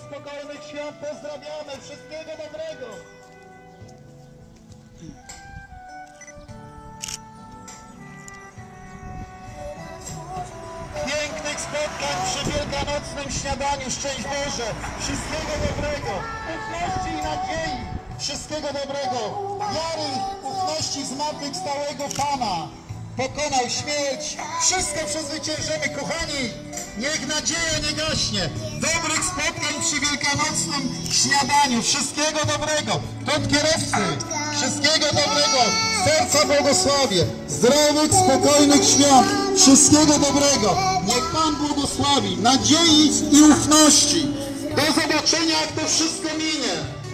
spokojnych świąt pozdrawiamy. Wszystkiego dobrego. Pięknych spotkań przy wielkanocnym śniadaniu. Szczęść Boże. Wszystkiego dobrego. Ufności i nadziei. Wszystkiego dobrego. Wiary, ufności zmartwychwstałego Pana. Pokonał śmierć. Wszystko przezwyciężymy, kochani. Niech nadzieja nie gaśnie. Dobrych spotkań przy wielkanocnym śniadaniu. Wszystkiego dobrego. Od kierowcy. Wszystkiego dobrego. Serca błogosławię. Zdrowych, spokojnych świąt. Wszystkiego dobrego. Niech Pan błogosławi. Nadziei i ufności. Do zobaczenia, jak to wszystko minie.